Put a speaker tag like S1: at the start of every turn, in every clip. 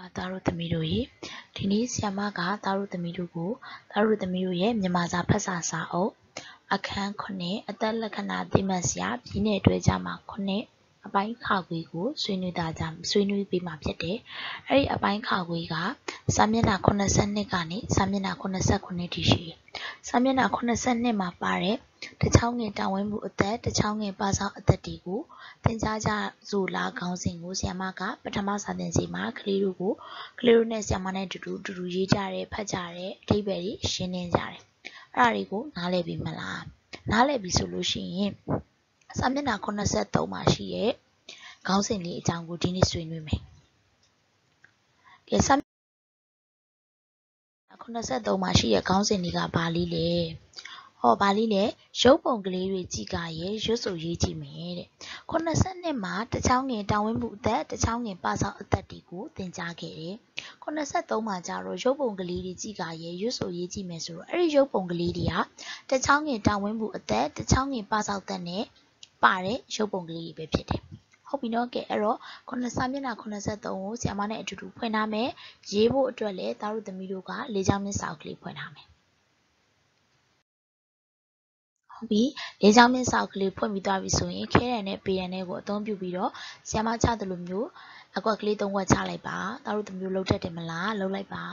S1: သားတို့သမီးတို့ရေဒီနေ့ဆရာမကသားတို့သမီးတို့ကိုသားတို့သမီးတို့ရဲ့မြန်မာစာဖတ်စာစာအုပ်အခန်း9အသက်လက္ခဏာသိမှတ်စရာပြည်နယ်အတွဲကြမှာ9အပိုင်းခါခွေကိုဆွေးနွေးပေးမှာဖြစ်တယ်။အဲ့ဒီအပိုင်းခါခွေကစာမျက်နှာ82ကနေစာမျက်နှာ89ထိရှိတယ်။စာမျက်နှာ82မှာပါတဲ့တချောင်းငယ်တာဝန်မှုအသက်တချောင်းငယ်ပါဆောင်အသက်တွေကိုသင်ကြားကြဆိုလားခေါင်းစဉ်ကိုဆရာမကပထမစာသင်စီမှာကလေးတို့နဲ့ဆရာမနဲ့တူတူရေးကြတယ်ဖတ်ကြတယ်အဓိပ္ပာယ်ကြီးရှင်းလင်းကြတယ်။အဲ့ဒါတွေကိုနားလည်ပြီမလား။နားလည်ပြီဆိုလို့ရှိရင်စာမျက်နှာ83မှာရှိရဲ့ခေါင်းစဉ်လေးအကြောင်းကိုဒီနေ့ဆွေးနွေးမယ်။ကဲစာမျက်နှာ83မှာရှိရဲ့ခေါင်းစဉ်တွေကဘာလေးလဲ။ဘာလေးလဲရုပ်ပုံကလေးတွေကြည့်ကြရဲ့ရွတ်ဆိုရေးကြည့်မယ်တဲ့82မှာတချောင်းငယ်တာဝန်မှုအသက်တချောင်းငယ်ပါဆောင်အသက်တွေကိုသင်ကြားခဲ့တယ်83မှာကျတော့ရုပ်ပုံကလေးတွေကြည့်ကြရဲ့ရွတ်ဆိုရေးကြည့်မယ်ဆိုတော့အဲ့ဒီရုပ်ပုံကလေးတွေကတချောင်းငယ်တာဝန်မှုအသက်တချောင်းငယ်ပါဆောင်အသက်နဲ့ပါတဲ့ရုပ်ပုံကလေးတွေပဲဖြစ်တယ်ဟုတ်ပြီနော်ကဲအဲ့တော့စာမျက်နှာ83ကိုဆရာမနဲ့အတူတူဖွင့်ထားမယ်ရေးဖို့အတွက်လည်းသားတို့သမီးတို့က၄ချောင်းမျက်စာအုပ်ကလေးဖွင့်ထားမယ်ဟုတ်ပြီ၄ချောင်းမျက်စာအုပ်ကလေးဖွင့်ပြီးသွားပြီဆိုရင်ခဲရန်နဲ့ပေရန်နဲ့ကိုအသုံးပြုပြီးတော့ဆရာမချသလိုမျိုးအကွက်ကလေး၃ကွက်ချလိုက်ပါသားတို့သမီးတို့လှုပ်တတ်တယ်မလားလှုပ်လိုက်ပါ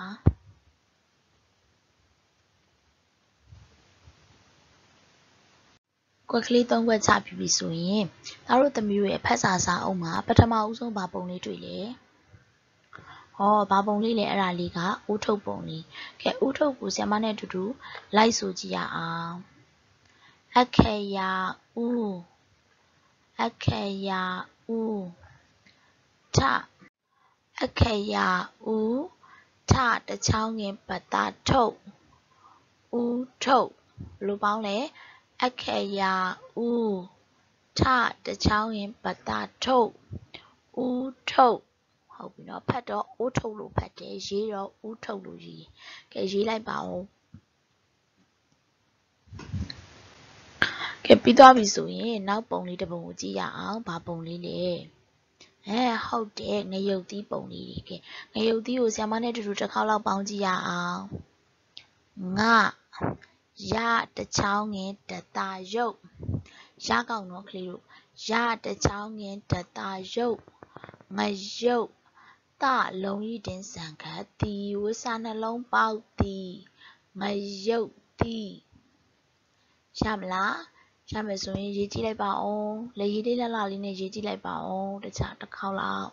S1: ကွက်ကလေး၃ကွက်ချပြီးပြီဆိုရင်သားတို့သမီးတို့ရဲ့ဖတ်စာစာအုပ်မှာပထမဦးဆုံးဘာပုံလေးတွေ့လဲဘာပုံလေးလဲအဲ့ဒါလေးကဦးထုတ်ပုံလေးကဲဦးထုတ်ကိုဆရာမနဲ့အတူတူလိုက်ဆိုကြည့်ရအောင်အခရာဦးအခရာဦးထအခရာဦးထတချောင်းငင်ပတာထုတ်ဦးထုတ်ဘယ်လိုပေါင်းလဲအခရာဦးထတချောင်းငင်ပတာထုတ်ဦးထုတ်ဟုတ်ပြီနော်ဖတ်တော့ဦးထုတ်လို့ဖတ်တယ်ရေးတော့ဦးထုတ်လို့ရေးကဲရေးလိုက်ပါဦးကဲပြီးသွားပြီဆိုရင်နောက်ပုံလေးတစ်ပုံကိုကြည့်ရအောင်ဘာပုံလေးလဲဟုတ်တယ်ငရုတ်သီးပုံလေးတွေကဲငရုတ်သီးကိုဆရာမနဲ့တူတူတစ်ခေါက်လောက်ပေါင်းကြည့်ရအောင်ငရတချောင်းငင်တတာရုပ်ရကောက်နော်ကလေးတို့ရတချောင်းငင်တတာရုပ်ငရုတ်တလုံးဤတင်စံခတ်တီဝစာနှလုံးပေါက်တီငရုတ်တီရမလားရမယ်ဆိုရင်ရေးကြည့်လိုက်ပါဦးလေရေးလေးလှလှလေးနဲ့ရေးကြည့်လိုက်ပါဦးတစ်ခေါက်လောက်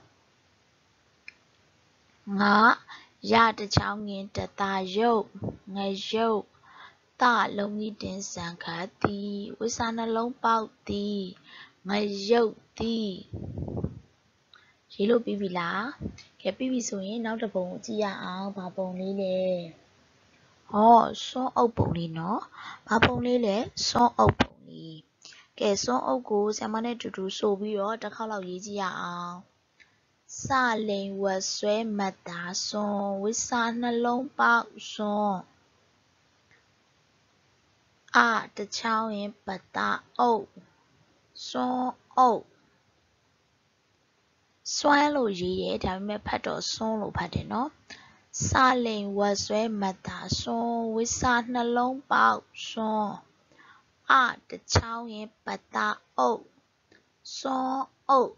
S1: ငါရတချောင်းငင်တတာရုပ်ငရုတ်တလုံးဤတင်စံခတ်တီဝစာနှလုံးပေါက်တီငရုတ်တီရေးလို့ပြီးပြီလားကဲပြီးပြီဆိုရင်နောက်တစ်ပုံကိုကြည့်ရအောင်ဘာပုံလေးလဲစွန်းအုပ်ပုံလေးနော်ဘာပုံလေးလဲစွန်းအုပ်ပုံလေးကဲစွန်းအုပ်ကိုဆရာမနဲ့တူတူဆိုပြီးတော့တစ်ခေါက်လောက်ရေးကြည့်ရအောင်စလိန်ဝတ်ဆွဲမတ်တာစွန်းဝိစာနှလုံးပေါက်စွန်းတချောင်းရင်ပတာအုပ်စွန်းအုပ်စွမ်းလို့ရေးတယ်ဒါပေမဲ့ဖတ်တော့စွန်းလို့ဖတ်တယ်နော်စလိန်ဝတ်ဆွဲမတ်တာစွန်းဝိစာနှလုံးပေါက်စွန်းတချောင်းရင်ပတာအုပ်စွန်းအုပ်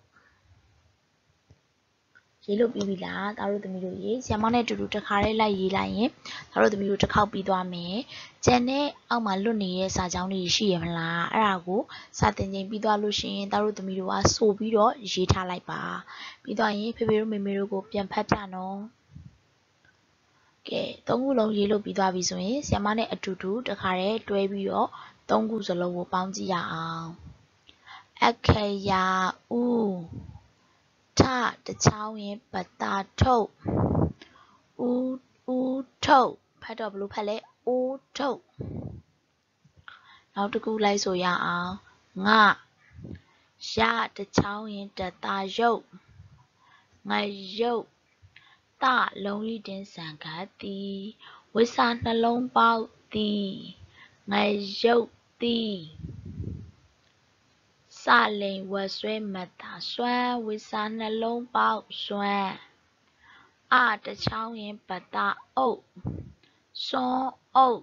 S1: ရေးလို့ပြီးပြီလားသားတို့သမီးတို့ရေးဆရာမနဲ့တူတူတစ်ခါလေးလိုက်ရေးလိုက်ရင်သားတို့သမီးတို့တစ်ခေါက်ပြီးသွားမယ်ကျန်တဲ့အောက်မှာလွတ်နေတဲ့စာကြောင်းတွေရှိရမလားအဲ့ဒါကိုစာသင်ချိန်ပြီးသွားလို့ရှိရင်သားတို့သမီးတို့ကဆိုပြီးတော့ရေးထားလိုက်ပါပြီးသွားရင်ဖေဖေတို့မေမေတို့ကိုပြန်ဖတ်ပြနော်ကဲ၃ခုလုံးရေးလို့ပြီးသွားပြီဆိုရင်ဆရာမနဲ့အတူတူတစ်ခါလေးတွဲပြီးတော့၃ခုစလုံးကိုပေါင်းကြည့်ရအောင်အခရာဦးထတချောင်းရင်ပတာထုတ်ဦးထုတ်ဖတ်တော့ဘလို့ဖတ်လဲဦးထုတ်နောက်တစ်ခုလိုက်ဆိုရအောင်ငရတချောင်းရင်တတာရုပ်ငရုတ်တလုံးဤတင်စံခတ်တီဝိစာနှလုံးပေါက်တီငရုတ်တီစလိန်ဝတ်ဆွဲမတ်တာစွမ်းဝိစာနှလုံးပေါက်စွမ်းတချောင်းရင်ပတာအုပ်စွန်းအုပ်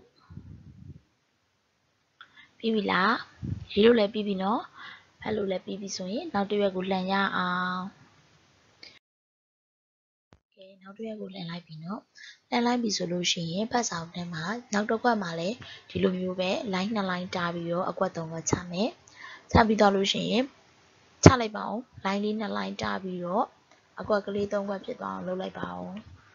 S1: ပြီးပြီလားရေးလို့လည်းပြီးပြီနော်ဖတ်လို့လည်းပြီးပြီဆိုရင်နောက်တစ်ရွက်ကိုလှန်ရအောင်ကဲနောက်တစ်ရွက်ကိုလှန်လိုက်ပြီနော်လှန်လိုက်ပြီဆိုလို့ရှိရင်ဖတ်စာအုပ်ထဲမှာနောက်တစ်ခွက်မှာလည်းဒီလိုမျိုးပဲ line 2 line တားပြီးတော့အကွက်3ခွက်ချမယ်ချပြီးတော့လို့ရှိရင်ချလိုက်ပါအောင် line လေး2 line တားပြီးတော့အကွက်ကလေး3ခွက်ဖြစ်သွားအောင်လုပ်လိုက်ပါအောင်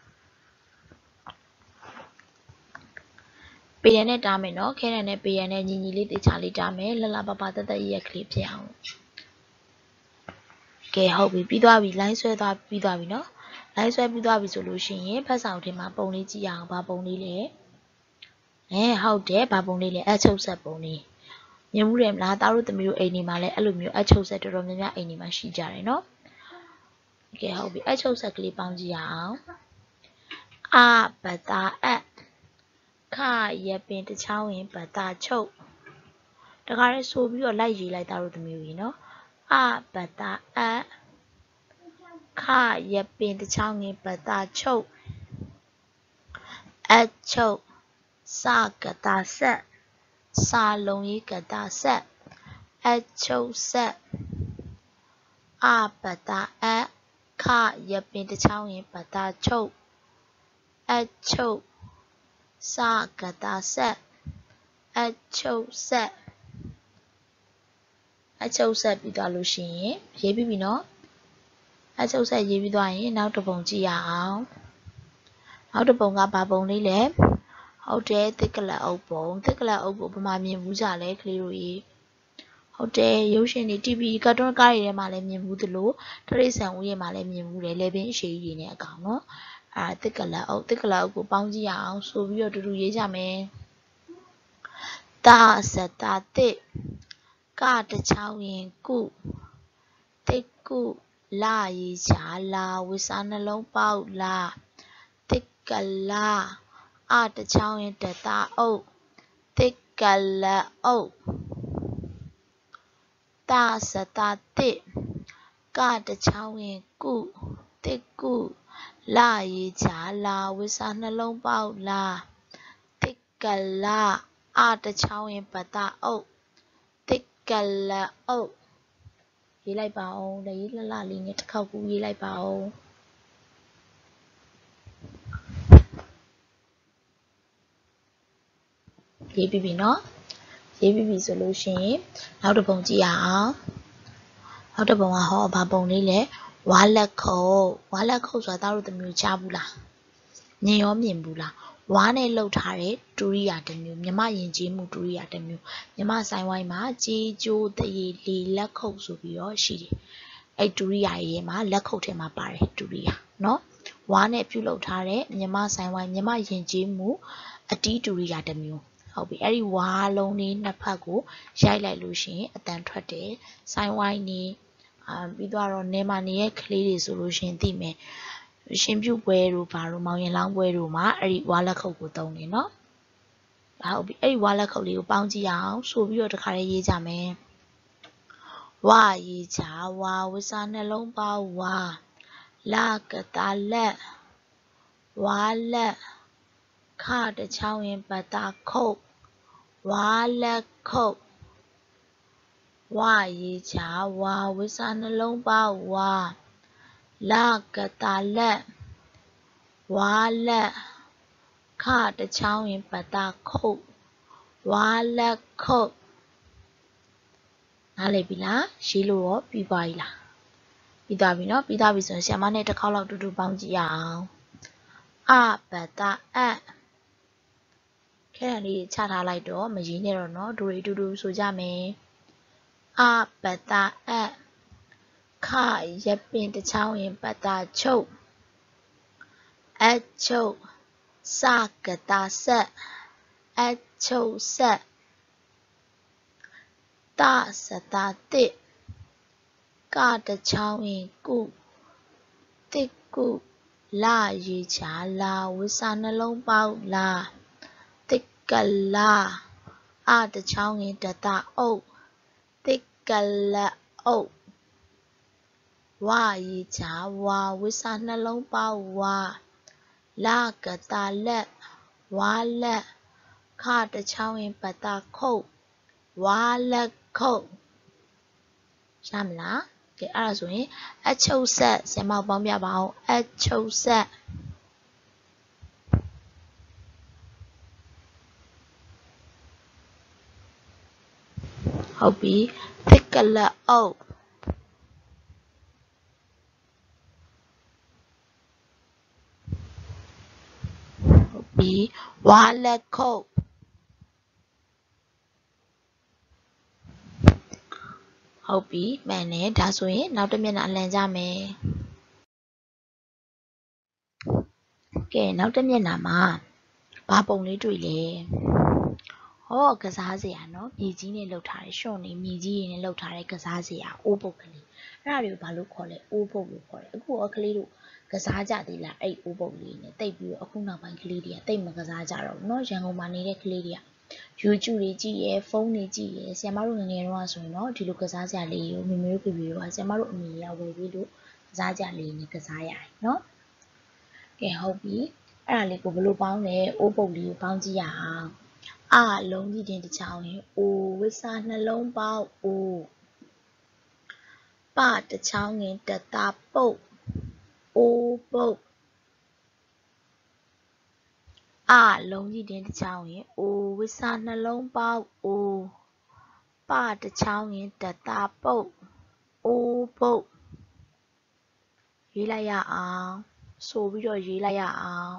S1: ပေရန်နဲ့တားမယ်နော်ခဲရန်နဲ့ပေရန်နဲ့ညီညီလေးတေချာလေးတားမယ်လှလှပပတက်တက်ရက်ကလေးဖြစ်အောင်ကဲဟုတ်ပြီပြီးသွားပြီ line ဆွဲသွားပြီးသွားပြီနော် line ဆွဲပြီးသွားပြီဆိုလို့ရှိရင်ဖတ်စာအုပ်ထဲမှာပုံလေးကြည့်ရအောင်ဘာပုံလေးလဲဟုတ်တယ်ဘာပုံလေးလဲအချုပ်ဆက်ပုံလေးမြင်မှုတယ်မလားသားတို့သမီးတို့အိမ်နေမှာလဲအဲ့လိုမျိုးအချုပ်ဆက်တော်တော်များများအိမ်နေမှာရှိကြတယ်နော်ကဲဟုတ်ပြီအချုပ်ဆက်ကလေးပေါင်းကြည့်ရအောင်အပတာအခရပင်တချောင်းရင်ပတာချုပ်တခါလေးဆိုပြီးတော့လိုက်ရေးလိုက်သားတို့သမီးတို့ရေနော်အပတာအခရပင်တချောင်းရင်ပတာချုပ်အချုပ်စကတာဆက်စာလုံးရေးကတာဆက်အချုပ်ဆက်အပတာအခရပင်တချောင်းရင်ပတာချုပ်အချုပ်စကတာဆက်အချုပ်ဆက်ပြီးသွားလို့ရှိရင်ရေးပြီးပြီနော်အချုပ်ဆက်ရေးပြီးသွားရင်နောက်တစ်ပုံကြည့်ရအောင်နောက်တစ်ပုံကဘာပုံလေးလဲဟုတ်တယ်သစ်ကလပ်အုပ်ပုံသစ်ကလပ်အုပ်ပုံဘယ်မှာမြင်ဘူးကြလဲကလေးတို့ရေဟုတ်တယ်ရုပ်ရှင်တွေ TV ကတ်တွန်းကားတွေထဲမှာလည်းမြင်ဘူးသလိုတရိတ်ဆန်ဦးရဲ့မှာလည်းမြင်ဘူးတယ်လေပင်အရှိကြီးတွေနဲ့အကောင်နော်သစ်ကလပ်အုပ်ကိုပေါင်းကြည့်ရအောင်ဆိုပြီးတော့တူတူရေးကြမယ်တာစတာတစ်ကတချောင်းရင်ကုတစ်ကုလာရီချာလာဝိစာနှလုံးပေါက်လာတစ်ကလာတချောင်းရင်တတာအုပ်တစ်ကလအုပ်တာစတာတစ်ကတချောင်းရင်ကုတစ်ကုလာရီချာလာဝိစာနှလုံးပေါက်လာတစ်ကလာတချောင်းရင်ပတာအုပ်တစ်ကလအုပ်ရေးလိုက်ပါအောင်လက်ရေးလှလှလေးနဲ့တစ်ခေါက်ကူရေးလိုက်ပါအောင်ရေးပြီးပြီနော်ရေးပြီးပြီဆိုလို့ရှိရင်နောက်တစ်ပုံကြည့်ရအောင်နောက်တစ်ပုံကဘာပုံလေးလဲဝါလက်ခုတ်ဆိုတာတို့သမီးချဘူးလားမြင်ရောမြင်ဘူးလားဝါနဲ့လှုပ်ထားတဲ့ဒူရိယာတစ်မျိုးမြမယဉ်ကျေးမှုဒူရိယာတစ်မျိုးမြမဆိုင်ဝိုင်းမှာကြေးကျိုးတရေလေလက်ခုပ်ဆိုပြီးတော့ရှိတယ်အဲ့ဒူရိယာရဲ့မှာလက်ခုပ်ထဲမှာပါတယ်ဒူရိယာနော်ဝါနဲ့ပြုလုပ်ထားတဲ့မြမဆိုင်ဝိုင်းမြမယဉ်ကျေးမှုအတီးဒူရိယာတစ်မျိုးဟုတ်ပြီအဲ့ဒီဝါလုံးလေးနှစ်ဖက်ကိုရိုက်လိုက်လို့ရှိရင်အတန်ထွက်တယ်ဆိုင်ဝိုင်းနေပြီးတော့နေမှာနေရဲ့ကလေးတွေဆိုလို့ရှိရင်သိမယ်ရှင်ပြုတ်ပွဲတို့ဘာတို့မောင်ရင်လောင်းပွဲတို့မှာအဲ့ဒီဝါလက်ခုပ်ကိုသုံးတယ်နော်ဟုတ်ပြီအဲ့ဒီဝါလက်ခုပ်လေးကိုပေါင်းကြည့်အောင်ဆိုပြီးတော့တခါလေးရေးကြမယ်ဝါရေးချာဝါဝစာနှလုံးပေါက်ဝါလာကတာလက်ဝါလက်ခတချောင်းရင်ပတာခုတ်ဝါလက်ခုတ်ဝါရေးချာဝါဝစာနှလုံးပေါက်ဝါလာကတာလက်ဝါလက်ခတချောင်းရင်ပတာခုတ်ဝါလက်ခုတ်နားလည်ပြီလားရေးလို့ရောပြီးပါပြီလားပြီးသွားပြီနော်ပြီးသွားပြီဆိုရင်ဆရာမနဲ့တစ်ခေါက်လောက်တူတူပေါင်းကြည့်ရအောင်အပတာခဲရန်လေးချထားလိုက်တော့မရေးနဲ့တော့နော်ဒူရီတူတူဆိုကြမယ်အပတာခရပင်တချောင်းရင်ပတာချုပ်အချုပ်စကတာဆက်အချုပ်ဆက်တာစတာတစ်ကတချောင်းရင်ကုတစ်ကုလာရီချာလာဝိစာနှလုံးပေါက်လာတစ်ကလာတချောင်းရင်တတာအုပ်တစ်ကလအုပ်ဝါရီချာဝါဝိစာနှလုံးပေါက်ဝါ La gata let, wa let, ka the chowing pata coat, wa let coat. Shamla, cái ara rồi, a châu set, xem màu bóng bia bảo, a châu set. Hậu bí, thích là o. Hậu bí, wa let coat. Hậu bí, mẹ nè, đã rồi, nào tôi miền ăn lên ra mẹ. Cái nào tôi miền nào mà, ba bông lấy đuổi lệ. ဟောကစားစရာနော်မြေကြီးနဲ့လှုပ်ထားတယ်ရှော့နေမြေကြီးနဲ့လှုပ်ထားတဲ့ကစားစရာအိုးပုတ်ကလေးအဲ့ဒါတွေကိုဘာလို့ခေါ်လဲအိုးပုတ်လို့ခေါ်တယ်အခုကလေးတို့ကစားကြသေးလားအဲ့အိုးပုတ်လေးနဲ့တိတ်ပြီးတော့အခုနောက်ပိုင်းကလေးတွေကတိတ်မကစားကြတော့ဘူးနော်ရန်ကုန်မှာနေတဲ့ကလေးတွေက YouTube တွေကြည့်ရယ်ဖုန်းတွေကြည့်ရယ်ဆရာမတို့ငငယ်တော့ဆိုရင်တော့ဒီလိုကစားစရာလေးကိုမေမေတို့ပြပြတော့ဆရာမတို့အမေရဝယ်ပြီးလို့ကစားကြလေးနဲ့ကစားရတယ်နော်ကဲဟုတ်ပြီအဲ့ဒါလေးကိုဘယ်လိုပေါင်းလဲအိုးပုတ်လေးကိုပေါင်းကြည့်ရအောင်အလုံးကြီးတင်တစ်ချောင်းရင်အိုဝိစာနှလုံးပေါက်အိုပတစ်ချောင်းရင်တတာပုတ်အိုးပုတ်အလုံးကြီးတင်တစ်ချောင်းရင်အိုဝိစာနှလုံးပေါက်အိုပတစ်ချောင်းရင်တတာပုတ်အိုးပုတ်ရေးလိုက်ရအောင်ဆိုပြီးတော့ရေးလိုက်ရအောင်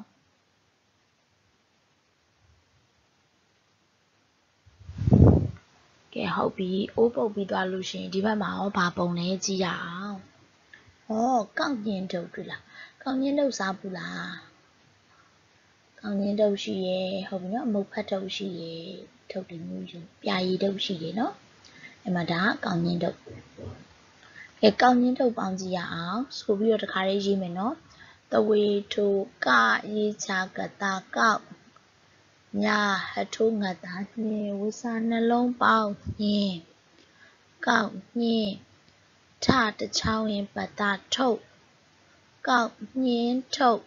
S1: ကဲဟုတ်ပြီအိုးပုတ်ပြီးသွားလို့ရှိရင်ဒီဘက်မှာရောဘာပုံလဲကြည့်ရအောင်ဟောကောက်ညင်းထုတ်တွေ့လားကောက်ညင်းထုတ်စားဘူးလားကောက်ညင်းထုတ်ရှိရယ်ဟုတ်ပြီနော်မုတ်ဖတ်ထုတ်ရှိရယ်ထုတ်တယ်မျိုးယူပြာရည်ထုတ်ရှိတယ်နော်အဲ့မှာဒါကောက်ညင်းထုတ်ကဲကောက်ညင်းထုတ်ပေါင်းကြည့်ရအောင်ဆိုပြီးတော့တခါလေးရေးမယ်နော်တဝေထိုကရေးချကတာကောက်ညာဟထိုးငတ်တာညင်ဝစာနှလုံးပေါက်ညင်ကောက်ညင်ထတစ်ချောင်းရင်ပတာထုတ်ကောက်ညင်းထုတ်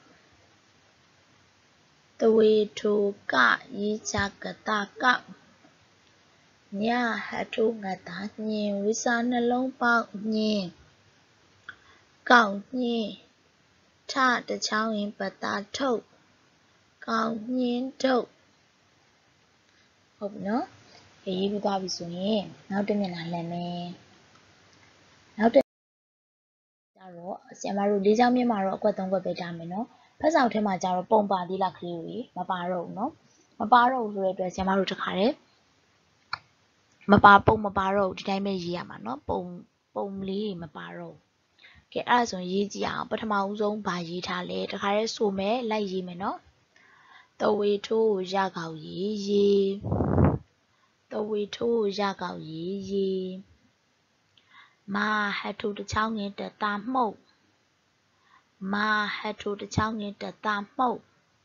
S1: တဝေထိုကရေးချကတာကောက်ညာဟထိုးငတ်တာညင်ဝစာနှလုံးပေါက်ညင်ကောက်ညင်းထတစ်ချောင်းရင်ပတာထုတ်ကောက်ညင်းထုတ်ဟုတ်ပြီနော်ရေးပြီးသွားပြီဆိုရင်နောက်တစ်မျက်နှာလှည့်မယ်နောက်တစ်ကျတော့ဆရာမတို့၄ချောင်းမြင့်မှာတော့အကွက်၃ကွက်ပဲထားမယ်နော်ဖက်ဆောင်ထဲမှာကျတော့ပုံပါသေးလားကလေးတွေမပါတော့ဘူးနော်မပါတော့ဘူးဆိုတဲ့အတွက်ဆရာမတို့တခါတည်းမပါပုံမပါတော့ဘူးဒီတိုင်းပဲရေးရမှာနော်ပုံလေးတွေမပါတော့ဘူးကဲအဲ့ဒါဆိုရင်ရေးကြည့်အောင်ပထမဦးဆုံးဗာရေးထားလဲတခါတည်းဆိုမယ်လိုက်ရေးမယ်နော်တဝေထိုးရကောက်ရေးတဝေထိုးရကောက်ရေးမာဟတ်ထိုးတစ်ချောင်းငင်တတာမှုတ်မာဟတ်ထိုးတစ်ချောင်းငင်တတာမှုတ်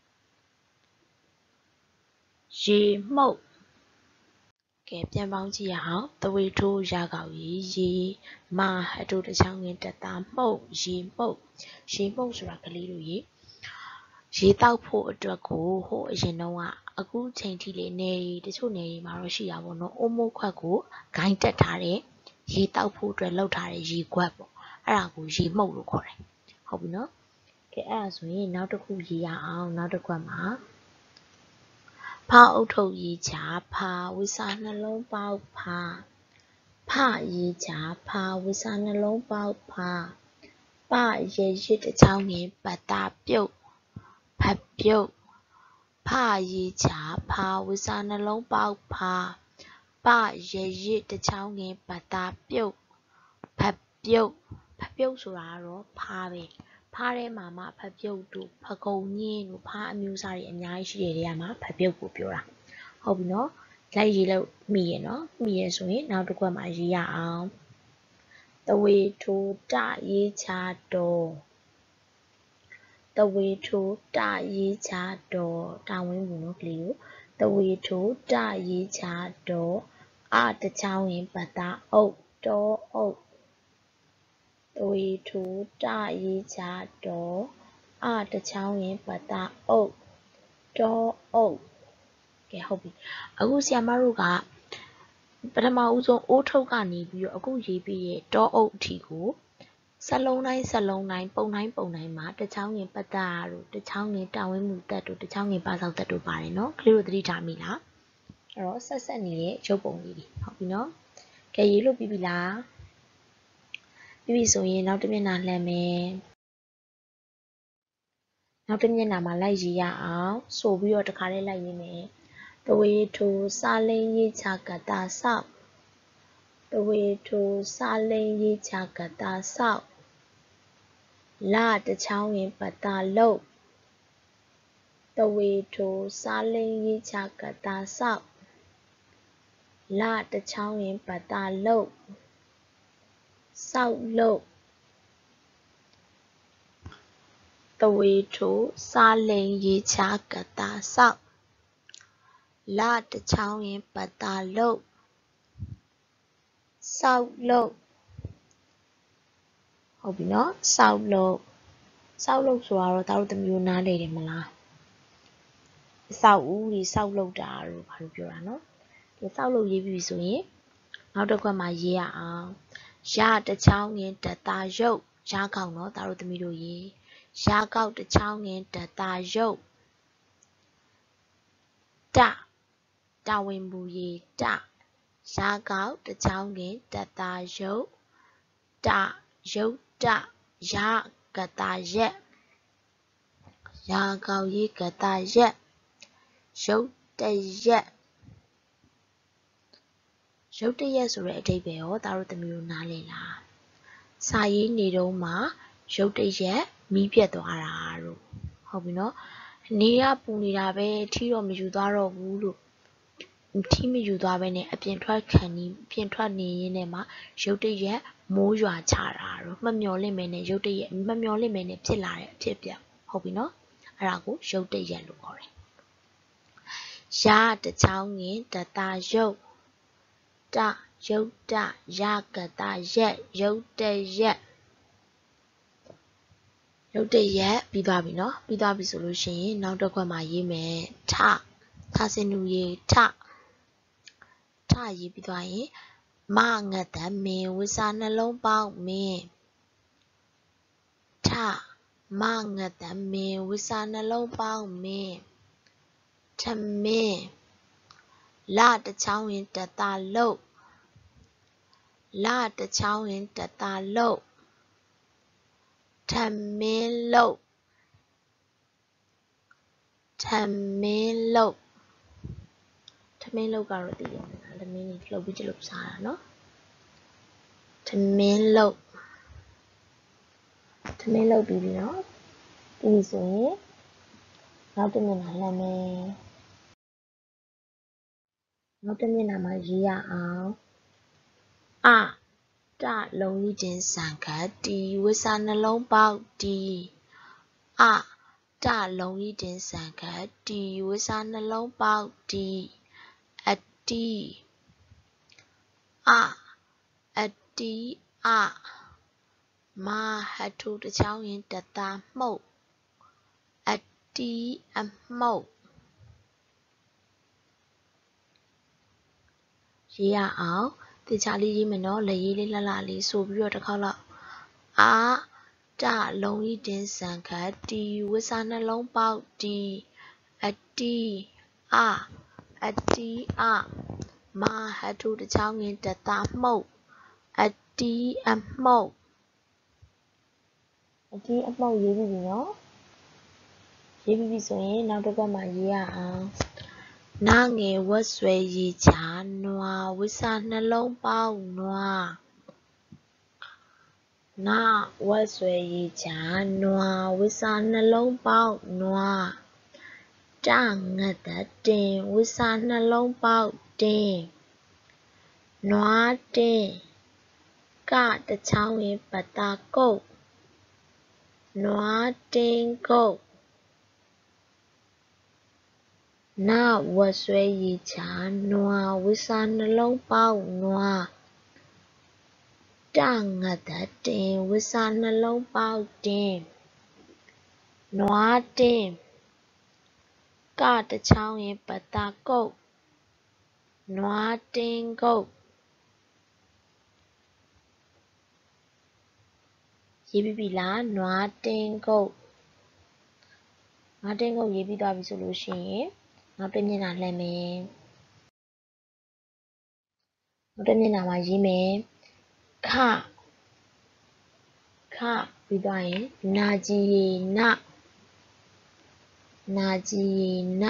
S1: ရေမှုတ်ကဲပြန်ပေါင်းကြည့်ရအောင်တဝေထိုးရကောက်ရေးမာဟတ်ထိုးတစ်ချောင်းငင်တတာမှုတ်ရေမှုတ်ဆိုတာကလေးတို့ရေတောက်ဖို့အတွက်ကိုဟိုအရင်တော့အခုချိန်ထိလေနေတချို့နေမှာတော့ရှိတာပေါ့နော်အိုမိုးခွက်ကိုဂိုင်းတက်ထားတဲ့ရေတောက်ဖို့အတွက်လောက်ထားတဲ့ရေခွက်ပေါ့အဲ့ဒါကိုရေမှုတ်လို့ခေါ်တယ်ဟုတ်ပြီနော်ကဲအဲ့ဒါဆိုရင်နောက်တစ်ခုရေးရအောင်နောက်တစ်ခွက်မှာဖာအုပ်ထုတ်ရေးချဖာဝိစာနှလုံးပေါက်ဖာဖရေးချဖာဝိစာနှလုံးပေါက်ဖာပရေရစ်တစ်ချောင်းငင်ပတာပြုတ်ဖတ်ပြုတ်ဖရေးချဖာဝိစာနှလုံးပေါက်ဖာပရေရစ်တစ်ချောင်းငင်ပတာပြုတ်ဖတ်ပြုတ်ဆိုတာကတော့ဖားပဲဖားထဲမှာမှဖတ်ပြုတ်တို့ဖကုံညင်းတို့ဖားအမျိုးအစားတွေအများကြီးရှိတဲ့နေရာမှာဖတ်ပြုတ်ကိုပြောတာဟုတ်ပြီနော်လိုက်ရေးလို့မိရနော်မိရဆိုရင်နောက်တစ်ခွက်မှာရေးရအောင်တဝေထိုတရေးချတော်တဝေထိုတရေးချတော်တာဝင်းဘူးနော်ကလေးကိုတဝေထိုတရေးချတော်အတချောင်းရင်ပတာအုပ်တော်အုပ်တဝေထိုတရေးချတော်တချောင်းရင်ပတာအုပ်တောအုပ်ကဲဟုတ်ပြီအခုဆရာမတို့ကပထမဦးဆုံးအိုးထုတ်ကနေပြီးတော့အခုရေးပြီးရဲ့တောအုပ်အထိကိုစလုံးတိုင်းပုံတိုင်းမှာတချောင်းရင်ပတာတို့တချောင်းရင်တာဝင်းမှုတက်တို့တချောင်းရင်ပါဆောက်တက်တို့ပါတယ်နော်ကလေးတို့သတိထားမိလားအဲ့တော့ဆက်နေတဲ့ရုပ်ပုံလေးတွေဟုတ်ပြီနော်ကဲရေးလို့ပြီးပြီလားပြီးပြီဆိုရင်နောက်တစ်မျက်နှာလှမ်းမယ်နောက်တစ်မျက်နှာမှာလိုက်ရေးရအောင်ဆိုပြီးတော့တခါလေးလိုက်ရေးမယ်တဝေထိုစားလိန်ရေးချကတာဆောက်တဝေထိုစားလိန်ရေးချကတာဆောက်လာတချောင်းရင်ပတာလုတ်တဝေထိုစားလိန်ရေးချကတာဆောက်လာတချောင်းရင်ပတာလုတ်ဆောက်လုတ်တဝေထိုစားလိန်ရေးချကတာဆောက်လာတချောင်းရင်ပတာလုတ်ဆောက်လုတ်ဟုတ်ပြီနော်ဆောက်လုတ်ဆိုတော့ဒါတို့သမီးတို့နားလေတယ်မလားဆောက်ဦးကြီးဆောက်လုတ်တာတို့ဘာလို့ပြောတာနော်ဒီဆောက်လုတ်ရေးပြီဆိုရင်နောက်တစ်ခွက်မှာရေးရအောင်ရတချောင်းရင်တတာရုပ်ရကောက်နော်ဒါတို့သမီးတို့ရေးရကောက်တချောင်းရင်တတာရုပ်တဝင်မူရေးတရကောက်တချောင်းရင်တတာရုပ်တရုပ်တရကတာရက်ရကောက်ရေးကတာရက်ရုပ်တရက်ဆိုတဲ့အဓိပ္ပာယ်ရောဒါတို့သမီးတို့နားလည်လားစာရေးနေတော့မှရုပ်တရက်မီးပြတ်သွားတာတို့ဟုတ်ပြီနော်နေရပူနေတာပဲထီတော့မယူသွားတော့ဘူးလို့ထီမယူသွားပဲနဲ့အပြင်ထွက်နေရင်းနဲ့မှရုပ်တရက်မိုးရွာချတာတို့မမျော်လင့်မဲနဲ့ဖြစ်လာတဲ့အဖြစ်ပြဟုတ်ပြီနော်အဲ့ဒါကိုရုပ်တရက်လို့ခေါ်တယ်ရတချောင်းငင်တတာရုပ်တရုပ်တရကတာရက်ရုပ်တရက်ပြီးသွားပြီနော်ပြီးသွားပြီဆိုလို့ရှိရင်နောက်တစ်ခွက်မှာရေးမယ်ထစင်နူရေးထရေးပြီးသွားရင်မငတ်တမင်ဝိစာနှလုံးပေါက်မင်းထမငတ်တမင်ဝိစာနှလုံးပေါက်မင်းထမင်းလတချောင်းရင်တတာလုတ်လတချောင်းရင်တတာလုတ်ထမင်းလုတ်ကတော့သိရမှာထမင်းကြီးလှုပ်ပြီးလှုပ်စားတာနော်ထမင်းလုတ်ပြီးပြီနော်ပြီးပြီဆိုရင်နောက်တစ်မျက်နှာလှမ်းမယ်နောက်တစ်မျက်နှာမှာရေးရအောင်တလုံးကြီးချင်းစံခတ်တီဝိစာနှလုံးပေါက်တီတလုံးကြီးချင်းစံခတ်တီဝိစာနှလုံးပေါက်တီအတီမဟထုတချောင်းရင်တတာမှုတ်အတီအမှုတ်ရေးရအောင်တေချာလေးရေးမယ်နော်လက်ရေးလေးလှလှလေးဆိုပြီးတော့တစ်ခေါက်လောက်တလုံးကြီးတင်းစံခတ်တီဝိစာနှလုံးပေါက်တီအတီမဟထုတချောင်းရင်တတာမှုတ်အတီအမှုတ်ရေးပြီးပြီနော်ရေးပြီးပြီဆိုရင်နောက်တစ်ပတ်မှာရေးရအောင်နာငယ်ဝတ်ဆွဲရေးချနွားဝိစာနှလုံးပေါက်နွားနာဝတ်ဆွဲရေးချနွားဝိစာနှလုံးပေါက်နွားတငတ်တတင်ဝိစာနှလုံးပေါက်တင်နွားတင်ကတချောင်းရင်ပတာကုတ်နွားတင်ကုတ်နဝတ်ဆွဲရေးချနွားဝိစာနှလုံးပေါက်နွားတငတ်တတင်ဝိစာနှလုံးပေါက်တင်နွားတင်းကတချောင်းရင်ပတာကုတ်နွားတင်းကုတ်ရေးပြီးပြီလားနွားတင်းကုတ်နွားတင်းကုတ်ရေးပြီးသွားပြီဆိုလို့ရှိရင်နောက်တစ်မျက်နှာလှည့်မယ်နောက်တစ်မျက်နှာမှာရေးမယ်ခပြီးသွားရင်နာကြည်ရေန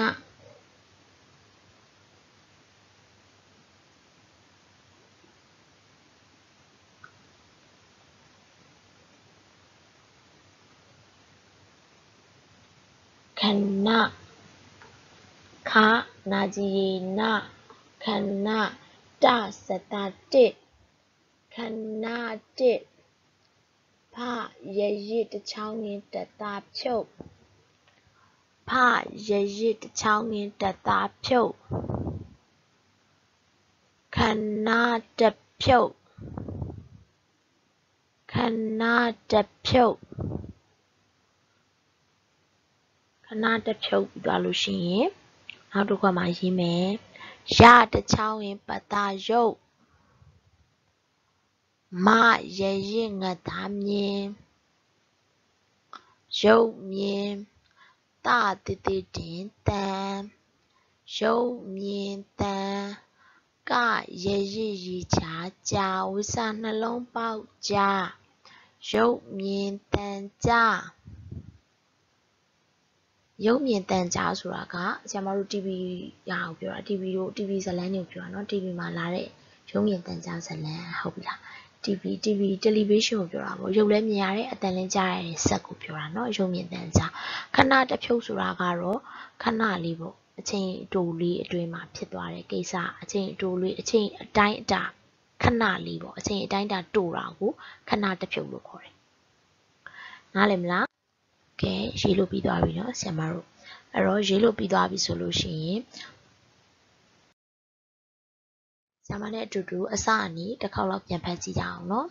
S1: ခဏခနာကြည်ရေနခဏတစတာတစ်ခဏတစ်ဖရရစ်တစ်ချောင်းရင်းတသားဖြုတ်ဖရရစ်တစ်ချောင်းရင်းတသားဖြုတ်ခဏတဖြုတ်ခဏတဖြုတ်ပြီးသွားလို့ရှိရင်နောက်တစ်ခွက်မှာရေးမယ်ရတစ်ချောင်းရင်ပတာရုပ်မရရစ်ငသားမြင်ရုပ်မြင်တတည်တင်တန်ရုပ်မြင်တန်ကရရစ်ရီချာကြာဝိစာနှလုံးပေါက်ကြာရုပ်မြင်တန်ကြာရုပ်မြင်တန်ကြားဆိုတာကဆရာမတို့ TV ရအောင်ပြောတာ TV ဇလန်းတွေကိုပြောတာเนาะ TV မှာလာတဲ့ရုပ်မြင်တန်ကြားဇလန်းဟုတ်ပြီလား TV television ကိုပြောတာပေါ့ရုပ်လည်းမြင်ရတဲ့အသံလည်းကြားရတဲ့စက်ကိုပြောတာเนาะရုပ်မြင်တန်ကြားခဏတစ်ဖြုတ်ဆိုတာကတော့ခဏလေးပေါ့အချိန်တိုလေးအတွင်းမှာဖြစ်သွားတဲ့ကိစ္စအချိန်တိုလေးအချိန်အတိုင်းအတာခဏလေးပေါ့အချိန်အတိုင်းအတာတိုတာကိုခဏတစ်ဖြုတ်လို့ခေါ်တယ်နားလည်မလားကဲရေးလို့ပြီးသွားပြီเนาะဆရာမတို့အဲ့တော့ရေးလို့ပြီးသွားပြီဆိုလို့ရှိရင်ဆရာမနဲ့အတူတူအစအနီးတစ်ခေါက်လောက်ပြန်ဖတ်ကြည့်ကြအောင်เนาะ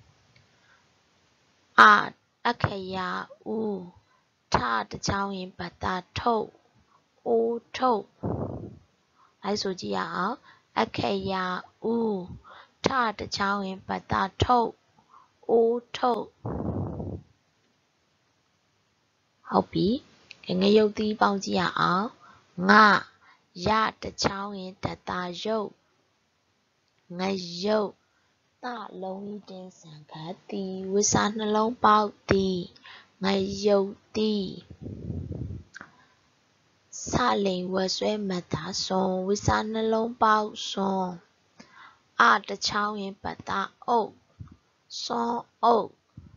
S1: အခရာဦးထတစ်ချောင်းရင်ပတာထုတ်အိုးထုတ်လိုက်ဆိုကြည့်ရအောင်အခရာဦးထတစ်ချောင်းရင်ပတာထုတ်အိုးထုတ်ဟုတ်ပြီငရုတ်သီးပေါင်းကြည့်ရအောင်ငရတစ်ချောင်းရင်တတာရုပ်ငရုတ်တလုံးဤတင်ဆန်ခတ်သည်ဝိစာနှလုံးပေါက်သည်ငရုတ်သည်စလိန်ဝက်ဆွဲမတာစွန်ဝိစာနှလုံးပေါက်စွန်တစ်ချောင်းရင်ပတာအုပ်စွန်အုပ်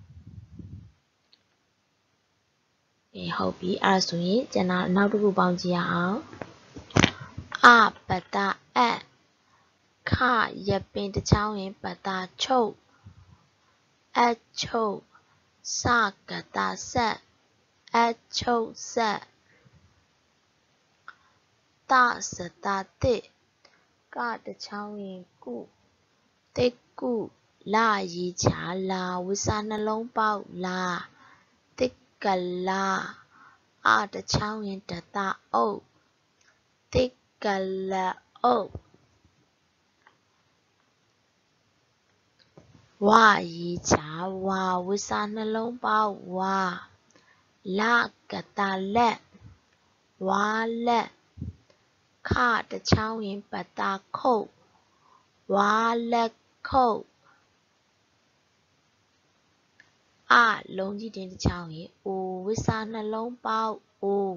S1: ဟုတ်ပြီအဲ့ဒါဆိုရင်ကျန်တာနောက်တစ်ခုပေါင်းကြည့်ရအောင်ပတာအပ်ခရပင်တစ်ချောင်းရင်ပတာချုပ်အချုပ်စကတာဆက်အချုပ်ဆက်တစတာတစ်ကတစ်ချောင်းရင်ကုတစ်ကုလာရီချာလာဝိစာနှလုံးပေါက်လာတစ်ကလာတစ်ချောင်းရင်တတာအုပ်တစ်ကလအုပ်ဝရီချာဝါဝိစာနှလုံးပေါက်ဝါလကတာလက်ဝါလက်ခတစ်ချောင်းရင်ပတာခုတ်ဝါလက်ခုတ်လုံးကြီးတင်တစ်ချောင်းရင်အိုဝိစာနှလုံးပေါက်အို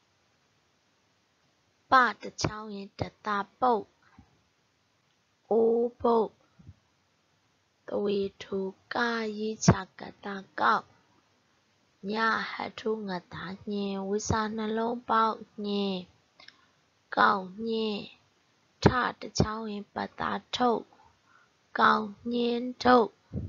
S1: ပတစ်ချောင်းရင်တတာပုတ်အိုးပုတ်တဝေထူကာရေးချကတာကောက်ညဟထူငတာညင်ဝိစာနှလုံးပေါက်ညင်ကောက်ညင်ထတစ်ချောင်းရင်ပတာထုတ်ကောက်ညင်ထုတ်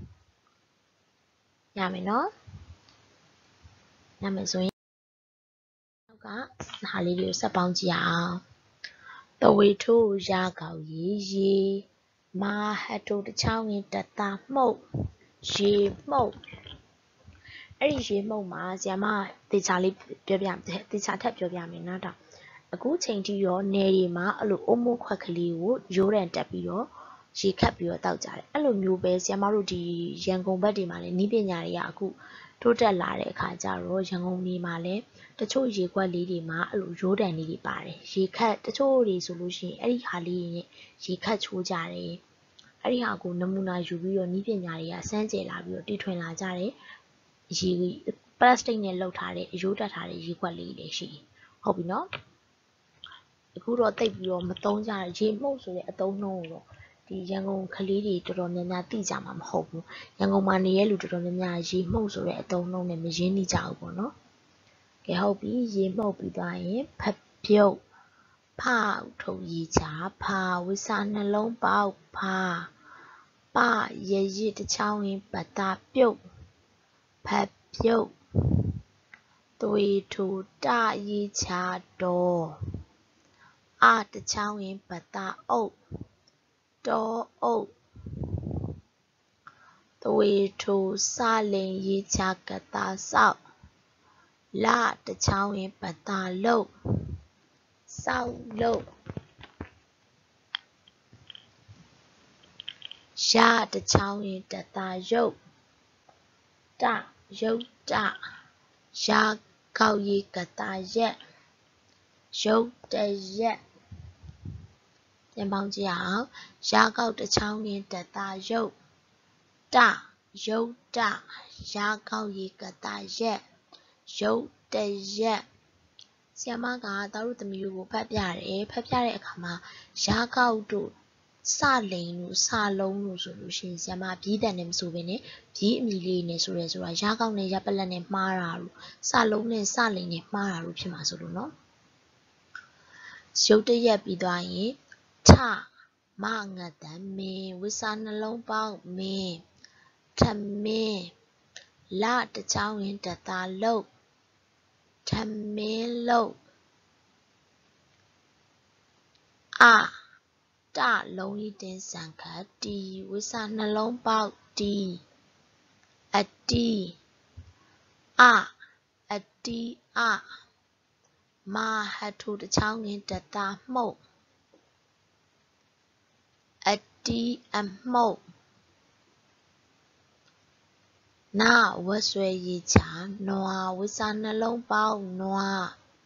S1: ရမယ်နော်ရမယ်ဆိုရင်နောက်ကဟာလေးတွေကိုဆက်ပေါင်းကြည့်အောင်တဝေထူရာကောက်ရေးမာဟထူတစ်ချောင်းရင်တတာမှုတ်ရေမှုတ်အဲ့ဒီရေမှုန့်မှာဆရာမတေချာလေးပြောပြတေချာထပ်ပြောပြမယ်နော်တော့အခုချိန်ထိရောနယ်တွေမှာအဲ့လိုအုံမိုးခွက်ကလေးကိုရိုးတံတက်ပြီးတော့ရေခတ်ပြီးတော့တောက်ကြတယ်အဲ့လိုမျိုးပဲဆရာမတို့ဒီရန်ကုန်ဘက်တွေမှာလည်းနီးပညာတွေကအခုတိုးတက်လာတဲ့အခါကျတော့ရန်ကုန်ပြည်မှာလည်းတချို့ရေခွက်လေးတွေမှာအဲ့လိုရိုးတံလေးတွေပါတယ်ရေခတ်တချို့တွေဆိုလို့ရှိရင်အဲ့ဒီဟာလေးနဲ့ရေခတ်ချိုးကြတယ်အဲ့ဒီဟာကိုနမူနာယူပြီးတော့နီးပညာတွေကစမ်းကြယ်လာပြီးတော့တည်ထွင်လာကြတယ်ရေပလတ်စတစ်နဲ့လုပ်ထားတဲ့အရိုးတက်ထားတဲ့ရေခွက်လေးတွေရှိဟုတ်ပြီနော်အခုတော့တိတ်ပြီးတော့မသုံးကြရရေမှုန့်ဆိုတဲ့အသုံးနှုန်းကိုတော့ဒီရန်ကုန်ကလေးတွေတော်တော်များများသိကြမှာမဟုတ်ဘူးရန်ကုန်မှာနေတဲ့လူတော်တော်များများရေမှုန့်ဆိုတဲ့အသုံးနှုန်းနဲ့မရင်းနှီးကြဘူးပေါ့နော်ကဲဟုတ်ပြီရေမှုန့်ပြီးသွားရင်ဖတ်ပြုတ်ဖထုတ်ရေချဖဝိစာနှလုံးပေါက်ဖပရရစ်တစ်ချောင်းရင်ပတာပြုတ်ဖတ်ပြုတ်သွေထူတရေချတော်တချောင်းရင်ပတာအုပ်တော်အုပ်သွေထူစလိန်ရေချကတာဆောက်လတချောင်းရင်ပတာလုတ်ဆောက်လုတ်ရတချောင်းရင်တတာရုပ်တရုပ်တရကောက်ရေကတာရက်ရုပ်တရက်ပြန်ပေါင်းကြည့်အောင်ရကောက်တစ်ချောင်းရင်တတာရုပ်တရုပ်တရကောက်ရေကတာရက်ရုပ်တရက်ဆရာမကသားတို့သမီးတို့ကိုဖတ်ပြတယ်ဖတ်ပြတဲ့အခါမှာရကောက်တို့စလိန်တို့စလုံးတို့ဆိုလို့ရှိရင်ဆရာမဘီးတန်နဲ့မဆိုဘဲနဲ့ဘီးအမီလေးနဲ့ဆိုရဲဆိုတာရကောက်နဲ့ရပလက်နဲ့မှားတာလို့စလုံးနဲ့စလိန်နဲ့မှားတာလို့ဖြစ်မှာဆိုလို့နော်ရုပ်တရက်ပြီးသွားရင်ထမငတ်တမင်းဝိစာနှလုံးပေါက်မင်းထမင်းလတချောင်းရင်တတာလုတ်ထမင်းလုတ်တလုံးကြီးတင်စံခတ်တီဝိစာနှလုံးပေါက်တီအတီအတီမဟထူတစ်ချောင်းရင်တတာမှုတ်အတီအမှုတ်နဝတ်ဆွဲရေချနွားဝိစာနှလုံးပေါက်နွား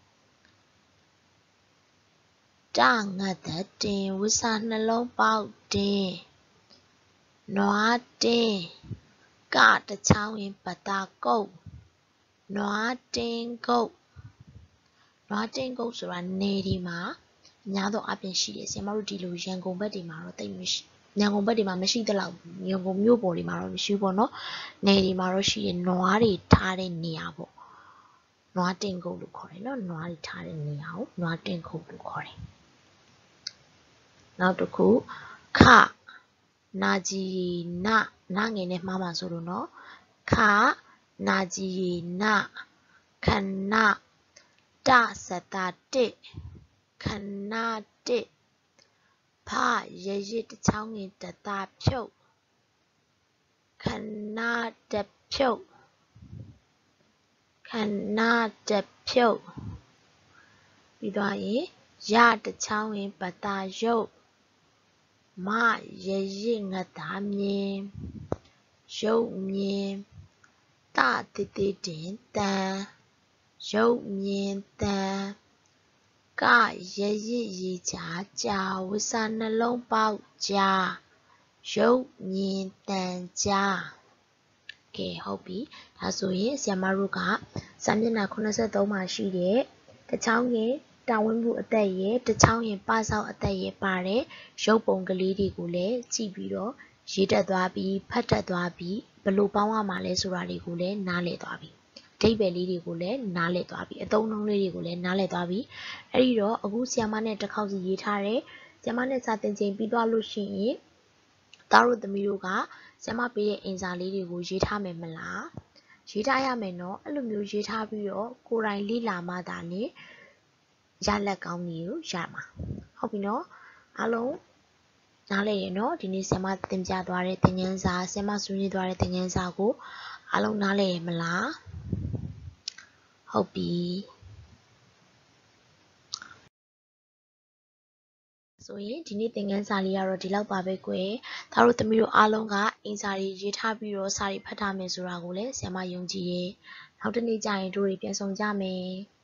S1: တငတ်သက်တင်ဝိစာနှလုံးပေါက်တင်နွားတင်ကတစ်ချောင်းရင်ပတာကုတ်နွားတင်ကုတ်နွားတင်ကုတ်ဆိုတာနေဒီမှာအများသောအပြင်ရှိတယ်ဆရာမတို့ဒီလိုရန်ကုန်ဘက်တွေမှာတော့တိတ်မရှိရန်ကုန်ဘက်တွေမှာမရှိသလောက်ရန်ကုန်မြို့ပေါ်တွေမှာတော့မရှိဘူးပေါ့နော်နေဒီမှာတော့ရှိတယ်နွားတွေထားတဲ့နေရာပေါ့နွားတင်ကုတ်လို့ခေါ်တယ်နော်နွားတွေထားတဲ့နေရာကိုနွားတင်ကုတ်လို့ခေါ်တယ်နောက်တစ်ခုခနာကြီးနငယ်နဲ့မှားမှာဆိုလို့နော်ခနာကြီးနခဏတစတာတစ်ခဏတစ်ဖရရစ်တစ်ချောင်းရင်တတာဖြုတ်ခဏတဖြုတ်ခဏတဖြုတ်ပြီးသွားရင်ရတစ်ချောင်းရင်ပတာရုပ်မရရစ်ငတာမြင်ရုပ်မြင်တတိတိတင်တန်ရုပ်မြင်တန်ကရရစ်ရေချာကြာဝိစာနှလုံးပေါက်ကြာရုပ်မြင်တန်ကြာကဲဟုတ်ပြီဒါဆိုရင်ဆရာမတို့ကစာမျက်နှာ83မှာရှိတဲ့တစ်ချောင်းရင်တာဝန်မှုအသက်ရဲ့တစ်ချောင်းရင်ပဆောက်အသက်ရဲ့ပါတဲ့ရုပ်ပုံကလေးတွေကိုလည်းကြည့်ပြီးတော့ရေးတက်သွားပြီးဖတ်တက်သွားပြီးဘလို့ပေါင်းရမှာလဲဆိုတာတွေကိုလည်းနားလည်သွားပြီအဓိပ္ပာယ်လေးတွေကိုလည်းနားလည်သွားပြီအသုံးအနှုန်းလေးတွေကိုလည်းနားလည်သွားပြီအဲ့ဒီတော့အခုဆရာမနဲ့တစ်ခေါက်စီရေးထားတယ်ဆရာမနဲ့စာသင်ချိန်ပြီးသွားလို့ရှိရင်သားတို့သမီးတို့ကဆရာမပေးတဲ့အင်စာလေးတွေကိုရေးထားမယ်မလားရေးထားရမယ်နော်အဲ့လိုမျိုးရေးထားပြီးတော့ကိုယ်တိုင်လေ့လာမှသာလေရလက်ကောင်းကြီးကိုရမှာဟုတ်ပြီနော်အားလုံးနားလည်ရနော်ဒီနေ့ဆရာမသင်ပြသွားတဲ့သင်ခန်းစာဆရာမဆွေးနွေးသွားတဲ့သင်ခန်းစာကိုအားလုံးနားလည်မလားဟုတ်ပြီဆိုရင်ဒီနေ့သင်ခန်းစာလေးကတော့ဒီလောက်ပါပဲကွယ်သားတို့သမီးတို့အားလုံးကအင်စာတွေရေးထားပြီးတော့စာတွေဖတ်ထားမယ်ဆိုတာကိုလည်းဆရာမယုံကြည်ရဲ့နောက်တစ်နေ့ကျရင်တို့တွေပြန်ဆောင်ကြမယ်